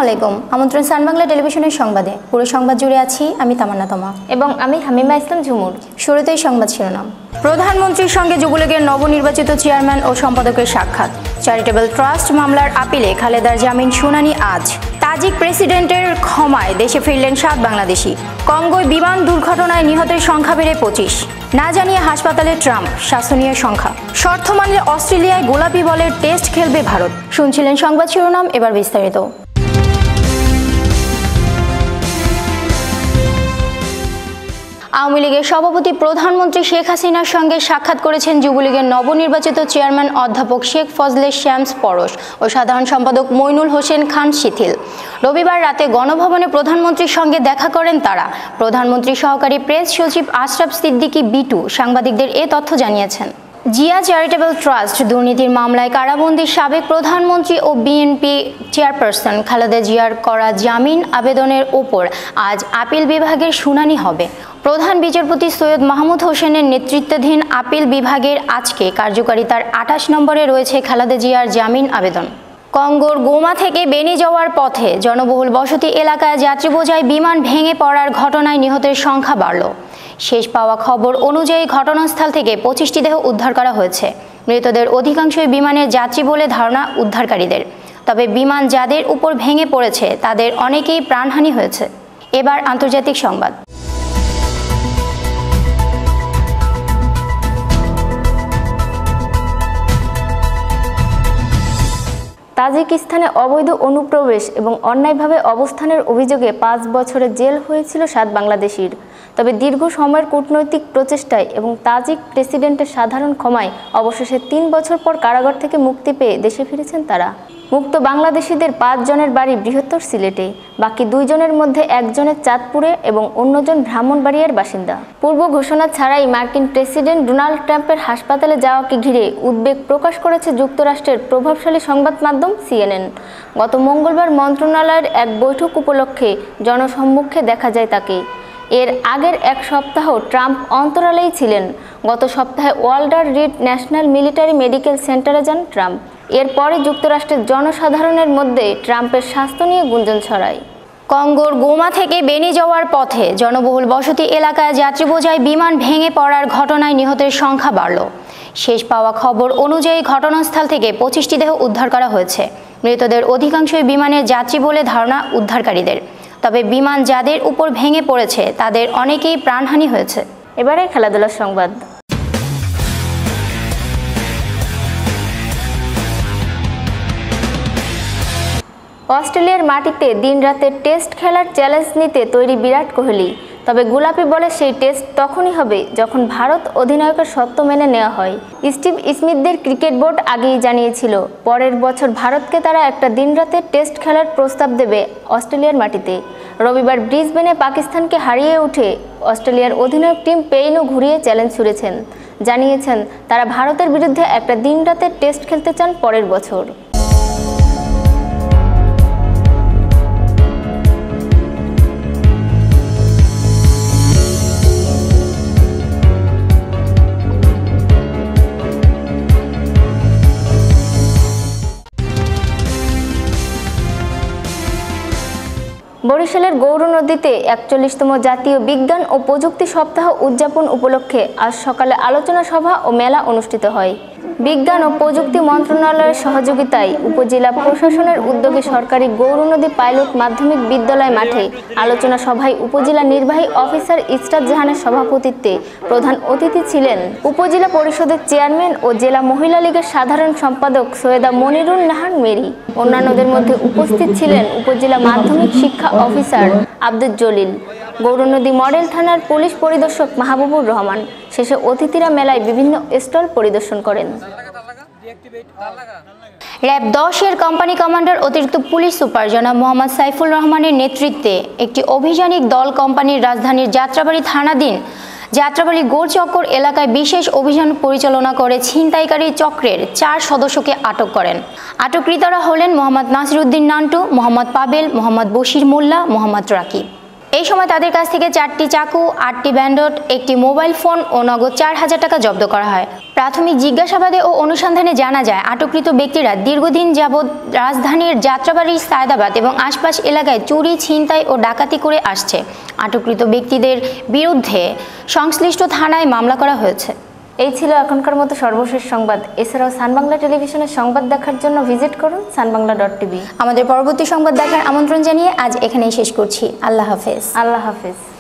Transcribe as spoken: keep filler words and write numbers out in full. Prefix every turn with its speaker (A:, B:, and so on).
A: আলাইকুম। আমন্ত্রণ সান বাংলা টেলিভিশনের সংবাদে। পুরো সংবাদ জুড়ে আছি আমি তামান্না তমা
B: এবং আমি হামিমা ইসলাম ঝুমুর।
A: শুরুতেই সংবাদ শিরোনাম। প্রধানমন্ত্রীর সঙ্গে যুবলীগের নবনির্বাচিত চেয়ারম্যান ও সম্পাদকের সাক্ষাৎ। চ্যারিটেবল ট্রাস্ট মামলার আপিলে খালেদার জামিন শুনানি আজ। তাজিক প্রেসিডেন্টের ক্ষমায় দেশে ফিরলেন সাত বাংলাদেশি। কঙ্গোয় বিমান দুর্ঘটনায় নিহতের সংখ্যা বেড়ে পঁচিশ। না জানিয়ে হাসপাতালে ট্রাম্প, স্বাস্থ্য নিয়ে সংখ্যা। শর্ত মানলে অস্ট্রেলিয়ায় গোলাপি বলের টেস্ট খেলবে ভারত। শুনছিলেন সংবাদ শিরোনাম, এবার বিস্তারিত। আওয়ামী লীগের সভাপতি প্রধানমন্ত্রী শেখ হাসিনার সঙ্গে সাক্ষাৎ করেছেন যুবলীগের নবনির্বাচিত চেয়ারম্যান অধ্যাপক শেখ ফজলে শ্যামস পরশ ও সাধারণ সম্পাদক মইনুল হোসেন খান শিথিল। রবিবার রাতে গণভবনে প্রধানমন্ত্রীর সঙ্গে দেখা করেন তারা। প্রধানমন্ত্রীর সহকারী প্রেস সচিব আশরাফ সিদ্দিকী বিটু সাংবাদিকদের এ তথ্য জানিয়েছেন। জিয়া চ্যারিটেবল ট্রাস্ট দুর্নীতির মামলায় কারাবন্দী সাবেক প্রধানমন্ত্রী ও বিএনপি চেয়ারপারসন খালেদা জিয়ার করা জামিন আবেদনের ওপর আজ আপিল বিভাগের শুনানি হবে। প্রধান বিচারপতি সৈয়দ মাহমুদ হোসেনের নেতৃত্বাধীন আপিল বিভাগের আজকে কার্যকারিতার আঠাশ নম্বরে রয়েছে খালেদা জিয়ার জামিন আবেদন। কঙ্গোর গোমা থেকে বেনি যাওয়ার পথে জনবহুল বসতি এলাকায় যাত্রীবোঝাই বিমান ভেঙে পড়ার ঘটনায় নিহতের সংখ্যা বাড়ল। শেষ পাওয়া খবর অনুযায়ী ঘটনাস্থল থেকে পঁচিশটি দেহ উদ্ধার করা হয়েছে। মৃতদের অধিকাংশই বিমানের যাত্রী বলে ধারণা উদ্ধারকারীদের। তবে বিমান যাদের উপর ভেঙে পড়েছে তাদের অনেকেই প্রাণহানি হয়েছে। এবার আন্তর্জাতিক সংবাদ।
B: তাজিকিস্তানে অবৈধ অনুপ্রবেশ এবং অন্যায়ভাবে অবস্থানের অভিযোগে পাঁচ বছরের জেল হয়েছিল সাত বাংলাদেশির। তবে দীর্ঘ সময়ের কূটনৈতিক প্রচেষ্টায় এবং তাজিক প্রেসিডেন্টের সাধারণ ক্ষমায় অবশেষে তিন বছর পর কারাগার থেকে মুক্তি পেয়ে দেশে ফিরেছেন তারা। মুক্ত বাংলাদেশিদের পাঁচ জনের বাড়ি বৃহত্তর সিলেটে, বাকি দুইজনের মধ্যে একজনের চাঁদপুরে এবং অন্যজন ব্রাহ্মণবাড়িয়ার বাসিন্দা। পূর্ব ঘোষণা ছাড়াই মার্কিন প্রেসিডেন্ট ডোনাল্ড ট্রাম্পের হাসপাতালে যাওয়াকে ঘিরে উদ্বেগ প্রকাশ করেছে যুক্তরাষ্ট্রের প্রভাবশালী সংবাদ মাধ্যম সিএনএন। গত মঙ্গলবার মন্ত্রণালয়ের এক বৈঠক উপলক্ষে জনসম্মুখে দেখা যায় তাকে। এর আগের এক সপ্তাহ ট্রাম্প অন্তরালেই ছিলেন। গত সপ্তাহে Walter Reed National Military Medical সেন্টারে যান ট্রাম্প। এরপরে যুক্তরাষ্ট্রের জনসাধারণের মধ্যে ট্রাম্পের স্বাস্থ্য নিয়ে গুঞ্জন ছড়ায়।
A: কঙ্গোর গোমা থেকে বেনি যাওয়ার পথে জনবহুল বসতি এলাকায় যাত্রীবোঝাই বিমান ভেঙে পড়ার ঘটনায় নিহতের সংখ্যা বাড়ল। শেষ পাওয়া খবর অনুযায়ী ঘটনাস্থল থেকে পঁচিশটি দেহ উদ্ধার করা হয়েছে। মৃতদের অধিকাংশই বিমানের যাত্রী বলে ধারণা উদ্ধারকারীদের। তবে বিমান যাদের উপর ভেঙে পড়েছে তাদের অনেকেই প্রাণহানি হয়েছে।
B: এবারে খেলাধুলার সংবাদ। অস্ট্রেলিয়ার মাটিতে দিনরাতের টেস্ট খেলার চ্যালেঞ্জ নিতে তৈরি বিরাট কোহলি। তবে গোলাপি বলে সেই টেস্ট তখনই হবে যখন ভারত অধিনায়কের শর্ত মেনে নেওয়া হয়। স্টিভ স্মিথদের ক্রিকেট বোর্ড আগেই জানিয়েছিল পরের বছর ভারতকে তারা একটা দিনরাতের টেস্ট খেলার প্রস্তাব দেবে অস্ট্রেলিয়ার মাটিতে। রবিবার ব্রিসবেনে পাকিস্তানকে হারিয়ে উঠে অস্ট্রেলিয়ার অধিনায়ক টিম পেইনও ঘুরিয়ে চ্যালেঞ্জ ছুড়েছেন। জানিয়েছেন তারা ভারতের বিরুদ্ধে একটা দিনরাতের টেস্ট খেলতে চান পরের বছর। বরিশালের গৌরনদীতে একচল্লিশতম জাতীয় বিজ্ঞান ও প্রযুক্তি সপ্তাহ উদযাপন উপলক্ষে আজ সকালে আলোচনা সভা ও মেলা অনুষ্ঠিত হয়। বিজ্ঞান ও প্রযুক্তি মন্ত্রণালয়ের সহযোগিতায় উপজেলা প্রশাসনের উদ্যোগে সরকারি গৌরনদী পাইলট মাধ্যমিক বিদ্যালয় মাঠে আলোচনা সভায় উপজেলা নির্বাহী অফিসার ইসরাত জাহানের সভাপতিত্বে প্রধান অতিথি ছিলেন উপজেলা পরিষদের চেয়ারম্যান ও জেলা মহিলা লীগের সাধারণ সম্পাদক সৈয়দা মনিরুন নাহার মেরি। অন্যান্যদের মধ্যে উপস্থিত ছিলেন উপজেলা মাধ্যমিক শিক্ষা অফিসার আব্দুল জলিল, গৌরনদী মডেল থানার পুলিশ পরিদর্শক মাহবুবুর রহমান। শেষে অতিথিরা মেলায় বিভিন্ন স্টল পরিদর্শন করেন।
A: র্যাব দশ এর কোম্পানি কমান্ডার অতিরিক্ত পুলিশ সুপার জনাব মোহাম্মদ সাইফুল রহমানের নেতৃত্বে একটি অভিযানিক দল কোম্পানির রাজধানীর যাত্রাবাড়ি থানাধীন যাত্রাবাড়ি গোলচক্কর এলাকায় বিশেষ অভিযান পরিচালনা করে ছিনতাইকারী চক্রের চার সদস্যকে আটক করেন। আটককৃতরা হলেন মোহাম্মদ নাসিরউদ্দিন নান্টু, মোহাম্মদ পাবেল, মোহাম্মদ বশির মোল্লা, মোহাম্মদ রাকিব। এই সময় তাদের কাছ থেকে চারটি চাকু, আটটি ব্যান্ডট, একটি মোবাইল ফোন ও নগদ চার হাজার টাকা জব্দ করা হয়। প্রাথমিক জিজ্ঞাসাবাদে ও অনুসন্ধানে জানা যায় আটককৃত ব্যক্তিরা দীর্ঘদিন যাবৎ রাজধানীর যাত্রাবাড়ি, সায়দাবাদ এবং আশপাশ এলাকায় চুরি, ছিনতাই ও ডাকাতি করে আসছে। আটককৃত ব্যক্তিদের বিরুদ্ধে সংশ্লিষ্ট থানায় মামলা করা হয়েছে।
B: এই ছিল এখনকার মতো সর্বশেষ সংবাদ। এছাড়াও সানবাংলা টেলিভিশনের সংবাদ দেখার জন্য ভিজিট করুন সানবাংলা ডট টিভি।
A: আমাদের পরবর্তী সংবাদ দেখার আমন্ত্রণ জানিয়ে আজ এখানেই শেষ করছি। আল্লাহ হাফেজ।
B: আল্লাহ হাফেজ।